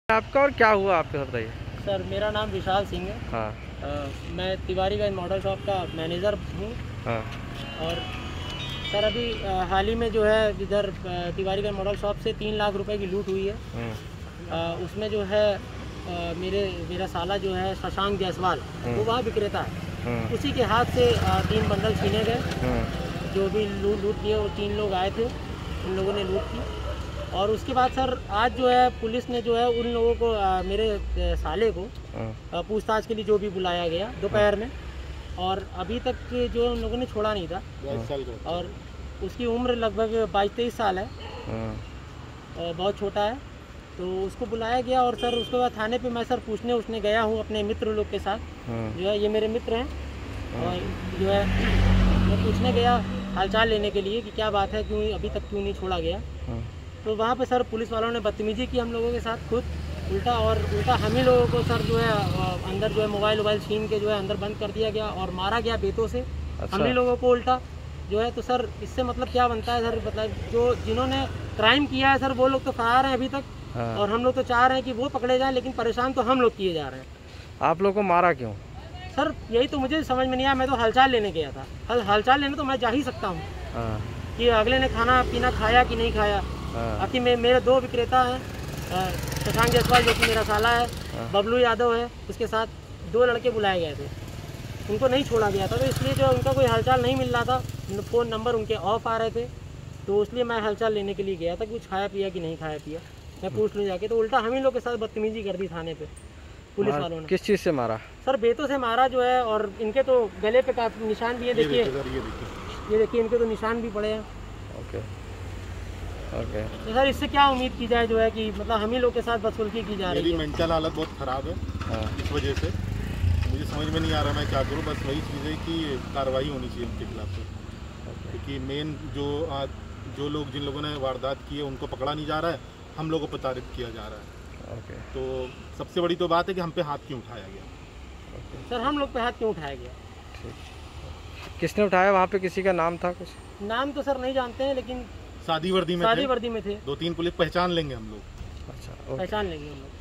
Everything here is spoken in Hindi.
आपका और क्या हुआ आपके साथ बताइए। सर मेरा नाम विशाल सिंह है। हाँ। मैं तिवारीगंज मॉडल शॉप का मैनेजर हूँ। हाँ। और सर अभी हाल ही में जो है इधर तिवारीगंज मॉडल शॉप से 3 लाख रुपए की लूट हुई है। उसमें जो है मेरा साला जो है शशांक जायसवाल वो वहाँ विक्रेता है। उसी के हाथ से 3 बंडल छीने गए। जो भी लूट किए वो 3 लोग आए थे, उन लोगों ने लूट की। और उसके बाद सर आज जो है पुलिस ने जो है उन लोगों को मेरे साले को पूछताछ के लिए जो भी बुलाया गया दोपहर में। और अभी तक जो है उन लोगों ने छोड़ा नहीं था। और उसकी उम्र लगभग 22-23 साल है। बहुत छोटा है। तो उसको बुलाया गया और सर उसके बाद थाने पे मैं सर पूछने उसने गया हूँ अपने मित्र लोग के साथ। जो है ये मेरे मित्र हैं। और जो है मैं पूछने गया हालचाल लेने के लिए कि क्या बात है, क्यों अभी तक क्यों नहीं छोड़ा गया। तो वहाँ पे सर पुलिस वालों ने बदतमीजी की हम लोगों के साथ खुद उल्टा हम ही लोगों को सर जो है अंदर जो है मोबाइल छीन के जो है अंदर बंद कर दिया गया और मारा गया बेतों से। अच्छा। हम ही लोगों को उल्टा जो है। तो सर इससे मतलब क्या बनता है सर, मतलब जो जिन्होंने क्राइम किया है सर वो लोग तो फरार हैं अभी तक। हाँ। और हम लोग तो चाह रहे हैं कि वो पकड़े जाएं, लेकिन परेशान तो हम लोग किए जा रहे हैं। आप लोग को मारा क्यों सर? यही तो मुझे समझ में नहीं आया। मैं तो हालचाल लेने गया था। हालचाल लेने तो मैं जा ही सकता हूँ कि अगले ने खाना पीना खाया कि नहीं खाया। बाकी मेरे 2 विक्रेता हैं, शशांक जायसवाल जो कि मेरा साला है, बबलू यादव है, उसके साथ 2 लड़के बुलाए गए थे। उनको नहीं छोड़ा गया था, तो इसलिए जो उनका कोई हालचाल नहीं मिल रहा था, फ़ोन नंबर उनके ऑफ आ रहे थे। तो इसलिए मैं हालचाल लेने के लिए गया था कि कुछ खाया पिया कि नहीं खाया पिया, मैं पूछ लूँ जाके। तो उल्टा हम ही लोग के साथ बदतमीजी कर दी थाने पे पुलिस वालों ने। किस चीज़ से मारा? सर बेतों से मारा जो है। और इनके तो गले पे काफी निशान भी है, देखिए ये देखिए इनके तो निशान भी पड़े हैं। ओके। तो सर इससे क्या उम्मीद की जाए जो है कि मतलब हम ही लोग के साथ बदसलूकी की जा रही है। मेरी मेंटल हालत बहुत ख़राब है। इस वजह से मुझे समझ में नहीं आ रहा मैं क्या करूं। बस वही चीज़ है कि कार्रवाई होनी चाहिए उनके खिलाफ। क्योंकि मेन जो लोग जिन लोगों ने वारदात की है उनको पकड़ा नहीं जा रहा है, हम लोगों को प्रताड़ित किया जा रहा है। तो सबसे बड़ी तो बात है कि हम पे हाथ क्यों उठाया गया। सर हम लोग पे हाथ क्यों उठाया गया? किसने उठाया? वहाँ पे किसी का नाम था? कुछ नाम तो सर नहीं जानते हैं, लेकिन शादी वर्दी में थे। 2-3 पुलिस पहचान लेंगे हम लोग। अच्छा, पहचान लेंगे हम लोग।